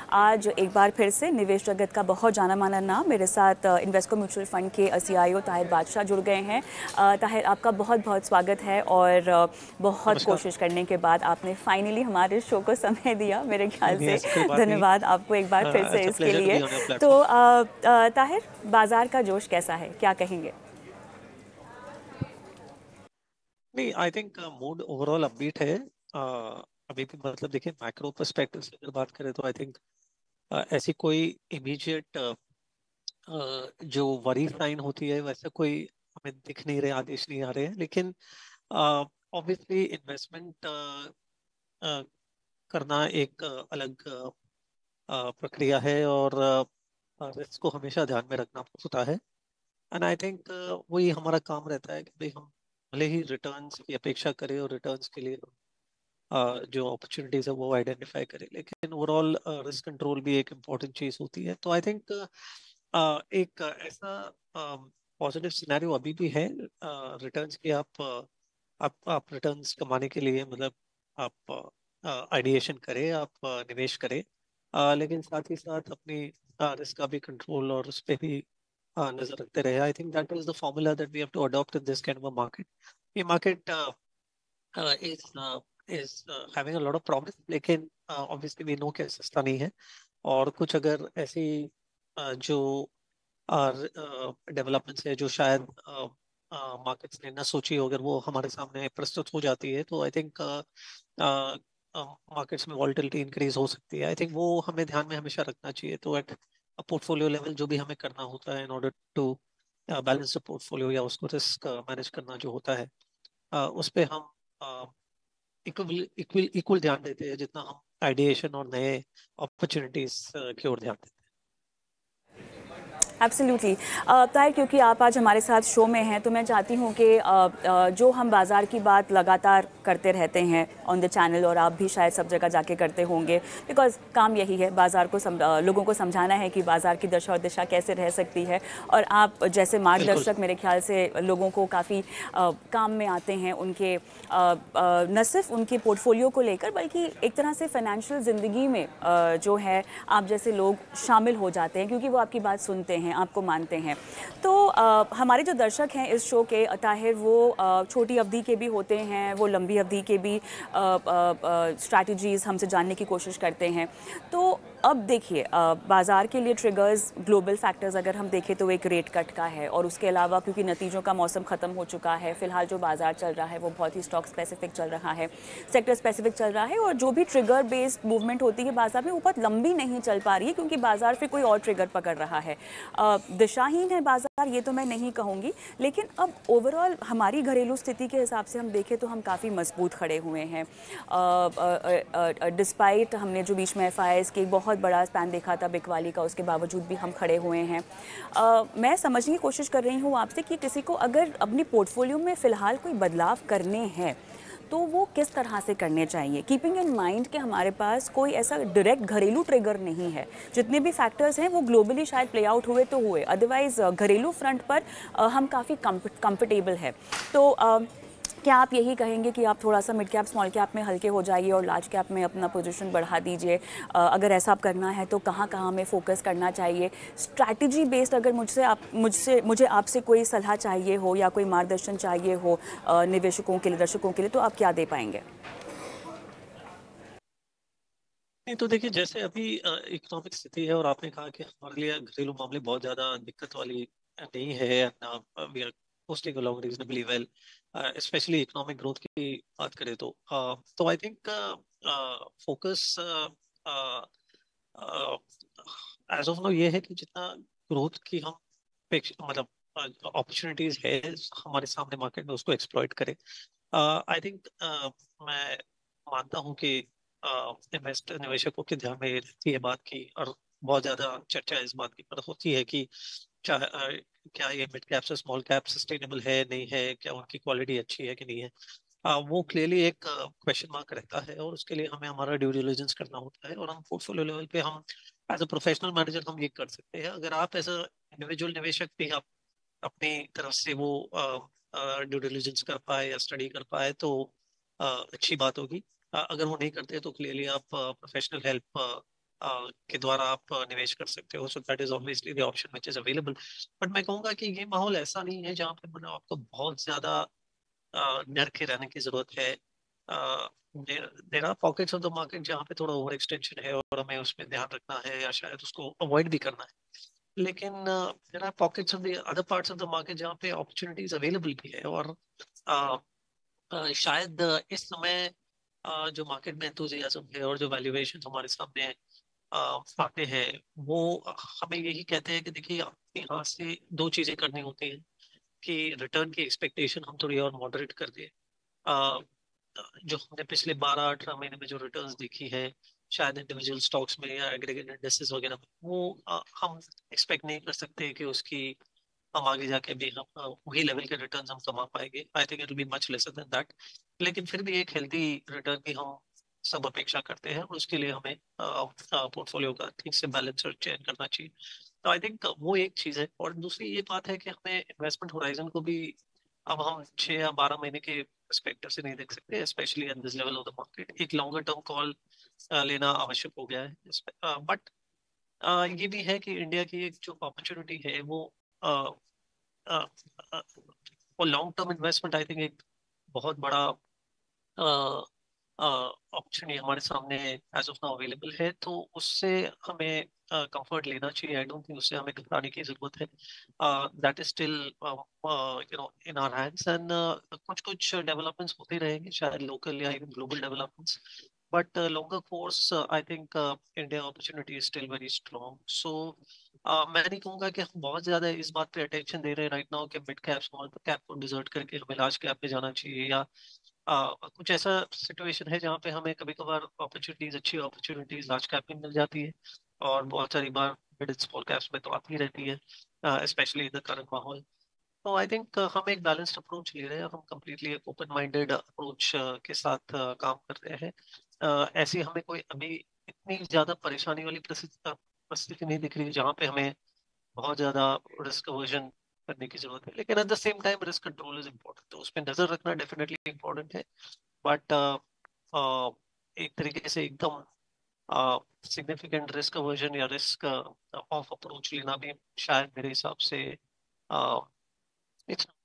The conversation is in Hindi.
आज एक बार फिर से निवेश जगत का बहुत जाना माना नाम मेरे साथ इन्वेस्को म्यूचुअल फंड के सीईओ ताहिर बादशाह जुड़ गए हैं। ताहिर, आपका बहुत बहुत स्वागत है और बहुत कोशिश करने के बाद आपने फाइनली हमारे शो को समय दिया, मेरे ख्याल से धन्यवाद आपको एक बार फिर से इसके लिए। तो ताहिर, बाजार का जोश कैसा है, क्या कहेंगे? नहीं, I think mood overall upbeat है। अभी भी मतलब देखिए, मैक्रो पर्सपेक्टिव से अगर बात करें तो आई थिंक ऐसी कोई इमीडिएट जो वरी साइन होती है वैसा कोई हमें दिख नहीं रहे, आदेश नहीं आ रहे हैं। लेकिन ऑब्वियसली इन्वेस्टमेंट करना एक अलग प्रक्रिया है और रिस्क को हमेशा ध्यान में रखना होता है। एंड आई थिंक वही हमारा काम रहता है कि भाई हम भले ही रिटर्न्स की अपेक्षा करें और रिटर्न्स के लिए जो अपॉर्चुनिटीज है वो आइडेंटिफाई करें, लेकिन ओवरऑल रिस्क कंट्रोल भी एक इम्पॉर्टेंट चीज होती है। तो आई थिंक एक ऐसा पॉजिटिव सिनेरियो अभी भी है रिटर्न्स की। आप रिटर्न्स कमाने के लिए मतलब आप आइडिएशन करें, आप निवेश करें, लेकिन साथ ही साथ अपनी रिस्क का भी कंट्रोल और उस पर भी नजर रखते रहे। I think that is the formula that we have to adopt in this kind of market. ये market is having a lot of problems, लेकिन obviously we know कि सस्ता नहीं है। और कुछ अगर ऐसी जो डेवलपमेंट्स है जो शायद मार्केट्स ने ना सोची हो, अगर वो हमारे सामने प्रस्तुत हो जाती है तो आई थिंक मार्केट्स में वॉलेटिलिटी इंक्रीज हो सकती है। आई थिंक वो हमें ध्यान में हमेशा रखना चाहिए। तो एट पोर्टफोलियो लेवल जो भी हमें करना होता है in order to balance the portfolio या उसको रिस्क मैनेज करना जो होता है, उस पे हम इक्वल ध्यान देते हैं जितना हम आइडिएशन और नए अपॉर्चुनिटीज की ओर ध्यान देते हैं। एब्सोल्युटली ताहिर, क्योंकि आप आज हमारे साथ शो में हैं तो मैं चाहती हूँ कि जो हम बाज़ार की बात लगातार करते रहते हैं ऑन द चैनल, और आप भी शायद सब जगह जाके करते होंगे, बिकॉज काम यही है बाज़ार को लोगों को समझाना है कि बाज़ार की दशा और दिशा कैसे रह सकती है। और आप जैसे मार्गदर्शक मेरे ख्याल से लोगों को काफ़ी काम में आते हैं, उनके न सिर्फ उनके पोर्टफोलियो को लेकर बल्कि एक तरह से फाइनेंशियल ज़िंदगी में जो है आप जैसे लोग शामिल हो जाते हैं क्योंकि वो आपकी बात सुनते हैं, आपको मानते हैं। तो हमारे जो दर्शक हैं इस शो के ताहिर, वो छोटी अवधि के भी होते हैं, वो लंबी अवधि के भी स्ट्रैटेजीज़ हमसे जानने की कोशिश करते हैं। तो अब देखिए, बाज़ार के लिए ट्रिगर्स, ग्लोबल फैक्टर्स अगर हम देखें तो एक रेट कट का है, और उसके अलावा क्योंकि नतीजों का मौसम ख़त्म हो चुका है, फ़िलहाल जो बाज़ार चल रहा है वो बहुत ही स्टॉक स्पेसिफिक चल रहा है, सेक्टर स्पेसिफिक चल रहा है, और जो भी ट्रिगर बेस्ड मूवमेंट होती है बाज़ार में वो बहुत लंबी नहीं चल पा रही है क्योंकि बाज़ार फिर कोई और ट्रिगर पकड़ रहा है। दिशाहीन है बाज़ार, ये तो मैं नहीं कहूँगी, लेकिन अब ओवरऑल हमारी घरेलू स्थिति के हिसाब से हम देखें तो हम काफ़ी मजबूत खड़े हुए हैं। डिस्पाइट हमने जो बीच में एफआईआईज़ की बहुत बड़ा स्पैन देखा था बिकवाली का, उसके बावजूद भी हम खड़े हुए हैं। मैं समझने की कोशिश कर रही हूँ आपसे कि किसी को अगर अपनी पोर्टफोलियो में फ़िलहाल कोई बदलाव करने हैं तो वो किस तरह से करने चाहिए, कीपिंग इन माइंड कि हमारे पास कोई ऐसा डायरेक्ट घरेलू ट्रिगर नहीं है। जितने भी फैक्टर्स हैं वो ग्लोबली शायद प्ले आउट हुए तो हुए, अदरवाइज़ घरेलू फ्रंट पर हम काफ़ी कंफर्टेबल है। तो क्या आप यही कहेंगे कि आप थोड़ा सा मिड कैप स्मॉल कैप में हल्के हो जाइए और लार्ज कैप में अपना पोजीशन बढ़ा दीजिए? अगर ऐसा आप करना है तो कहाँ कहाँ हमें फोकस करना चाहिए? स्ट्रैटेजी बेस्ड अगर मुझे आपसे कोई सलाह चाहिए हो या कोई मार्गदर्शन चाहिए हो निवेशकों के लिए, दर्शकों के लिए, तो आप क्या दे पाएंगे? नहीं तो देखिए, जैसे अभी इकोनॉमिक स्थिति है और आपने कहा कि हमारे लिए घरेलू मामले बहुत ज्यादा दिक्कत वाली नहीं है, we are posting along reasonably well, specially economic growth की बात करें तो I think focus as of now ये है कि जितना ग्रोथ की हम मतलब अपॉर्चुनिटीज है हमारे सामने मार्केट में उसको एक्सप्लॉइट करें। आई थिंक मैं मानता हूँ कि इन्वेस्टर निवेशकों के ध्यान में रहती है बात की, और बहुत ज्यादा चर्चा इस बात की पर होती है कि क्या ये मिड कैप से स्मॉल कैप सस्टेनेबल है नहीं है, क्या उनकी क्वालिटी अच्छी है कि नहीं है। वो क्लियरली एक क्वेश्चन मार्क रहता है और उसके लिए हमें हमारा ड्यू डिलिजेंस करना होता है। और हम पोर्टफोलियो लेवल पे हम एज अ प्रोफेशनल मैनेजर हम ये कर सकते हैं। अगर आप एज अ इंडिविजुअल निवेशक भी आप अपनी तरफ से वो ड्यू डिलिजेंस कर पाए या स्टडी कर पाए तो अच्छी बात होगी। अगर वो नहीं करते तो क्लियरली आप प्रोफेशनल हेल्प के द्वारा आप निवेश कर सकते हो। So that is obviously the option which is available. But मैं कहूंगा कि ये माहौल ऐसा नहीं है जहाँ पे मतलब आपको बहुत ज्यादा डर के रहने की जरूरत है। There are pockets of the market जहाँ पे थोड़ा ओवर एक्सटेंशन है और हमें उसमें ध्यान रखना है या शायद उसको अवॉइड भी करना है। लेकिन there are pockets of the other parts of the market जहाँ पे अपॉर्चुनिटीज अवेलेबल भी है। और uh, शायद इस समय जो मार्केट में एंथुजियाज्म है और जो वैल्यूएशन हमारे सामने आते हैं, वो हमें यही कहते हैं कि देखिए आपके यहाँ से दो चीजें करनी होती हैं कि रिटर्न की एक्सपेक्टेशन हम थोड़ी और मॉडरेट कर दें। अ, जो हमने पिछले 12-18 महीने में जो रिटर्न्स देखी है शायद इंडिविजुअल स्टॉक्स में या एग्रीगेट इंडेक्सेस वगैरह में, वो हम एक्सपेक्ट नहीं कर सकते कि उसकी हम आगे जाके भी हम वही लेवल के रिटर्न्स हम कमा पाएंगे। I think it will be much lesser than that. लेकिन फिर भी एक हेल्दी रिटर्न की हम सब अपेक्षा करते हैं और उसके लिए हमें पोर्टफोलियो का ठीक से बैलेंस और चयन करना चाहिए। तो आई थिंक वो एक चीज है। और दूसरी ये बात है कि हमें इन्वेस्टमेंट होराइजन को भी अब हम 6 या 12 महीने के पर्सपेक्टिव से नहीं देख सकते, specially at this level of the market. एक लॉन्गर टर्म कॉल लेना आवश्यक हो गया है। बट ये भी है कि इंडिया की एक जो अपॉर्चुनिटी है वो अ, अ, अ, वो long term investment I think एक बहुत बड़ा ऑप्शन हमारे सामने एज ऑफ नाउ अवेलेबल है। तो उससे हमें कंफर्ट लेना चाहिए। आई डोंट थिंक उससे हमें घबराने की जरूरत है। That is still in our hands. And कुछ कुछ डेवलपमेंट्स होते रहेंगे शायद लोकल या even global developments. But longer course I think India opportunity is still very strong. So मैं नहीं कहूंगा कि हम बहुत ज्यादा इस बात पे अटेंशन दे रहे हैं राइट नाउ कि मिड कैप स्मॉल कैप को डिजर्ट करके हमें लार्ज कैप पे जाना चाहिए, या कुछ ऐसा सिचुएशन है जहाँ पे हमें कभी कभार अपॉर्चुनिटीज, अच्छी अपॉर्चुनिटीज लार्ज कैप में मिल जाती है और बहुत सारी बार मिड स्मॉल कैप्स में तो आती रहती है, स्पेशली इन द करंट माहौल। तो आई थिंक हम एक बैलेंस्ड अप्रोच ले रहे हैं। हम कम्प्लीटली एक ओपन माइंडेड अप्रोच के साथ काम कर रहे हैं। ऐसी हमें कोई अभी इतनी ज्यादा परेशानी वाली परिस्थिति नहीं दिख रही है जहाँ पे हमें बहुत ज्यादा रिस्क अवर्जन करने की जरूरत है। लेकिन at the same time risk control is important, तो उस पर नजर रखना डेफिनेटली इम्पोर्टेंट है। बट एक तरीके से एकदम सिग्निफिकेंट रिस्क अवर्जन या रिस्क ऑफ अप्रोच लेना भी शायद मेरे हिसाब से इट्स